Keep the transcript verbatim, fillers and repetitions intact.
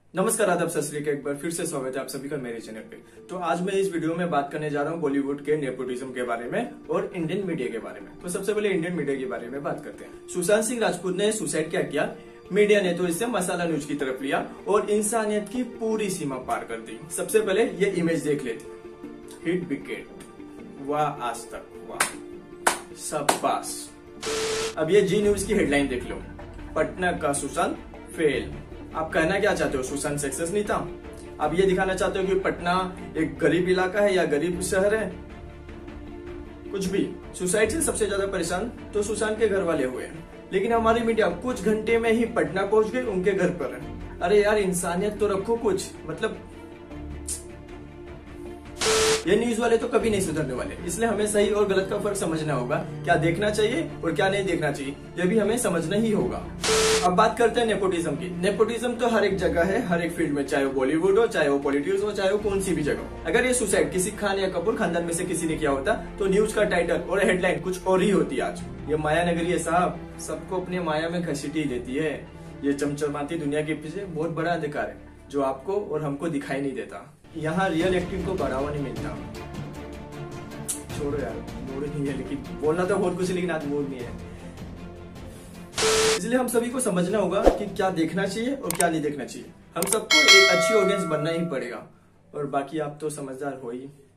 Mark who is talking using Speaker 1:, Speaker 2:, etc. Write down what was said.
Speaker 1: नमस्कार, आदाब, सत श्री अकाल। एक बार फिर से स्वागत है आप सभी का मेरे चैनल पे। तो आज मैं इस वीडियो में बात करने जा रहा हूँ बॉलीवुड के नेपोटिज्म के बारे में और इंडियन मीडिया के बारे में। तो सबसे पहले इंडियन मीडिया के बारे में बात करते हैं। सुशांत सिंह राजपूत ने सुसाइड क्या किया, मीडिया ने तो इसे मसाला न्यूज की तरफ लिया और इंसानियत की पूरी सीमा पार कर दी। सबसे पहले ये इमेज देख लेते। हिट विकेट, वाह आज तक, वाह शाबाश। अब ये जी न्यूज की हेडलाइन देख लो, पटना का सुशांत फेल। आप कहना क्या चाहते हो, सुशांत सक्सेस नहीं था? आप ये दिखाना चाहते हो कि पटना एक गरीब इलाका है या गरीब शहर है? कुछ भी। सुसाइड से सबसे ज्यादा परेशान तो सुशांत के घर वाले हुए हैं, लेकिन हमारी मीडिया कुछ घंटे में ही पटना पहुंच गई, उनके घर पर। अरे यार, इंसानियत तो रखो कुछ। मतलब ये न्यूज वाले तो कभी नहीं सुधरने वाले, इसलिए हमें सही और गलत का फर्क समझना होगा। क्या देखना चाहिए और क्या नहीं देखना चाहिए, यह भी हमें समझना ही होगा। अब बात करते हैं नेपोटिज्म की। नेपोटिज्म तो हर एक जगह है, हर एक फील्ड में, चाहे वो बॉलीवुड हो, चाहे वो पॉलिटिक्स हो, चाहे वो कौन सी भी जगह हो। अगर ये सुसाइड किसी खान या कपूर खानदान में से किसी ने किया होता तो न्यूज का टाइटल और हेडलाइन कुछ और ही होती। आज ये माया नगरी है साहब, सबको अपने माया में घसीटी लेती है। ये चमचमाती दुनिया के पीछे बहुत बड़ा अधिकार है जो आपको और हमको दिखाई नहीं देता। यहाँ रियल एक्टिंग को बढ़ावा नहीं मिलता। छोड़ो यार, मूड नहीं है, लेकिन बोलना तो बहुत कुछ है, लेकिन आज मूड नहीं है। इसलिए हम सभी को समझना होगा कि क्या देखना चाहिए और क्या नहीं देखना चाहिए। हम सबको एक अच्छी ऑडियंस बनना ही पड़ेगा, और बाकी आप तो समझदार हो ही।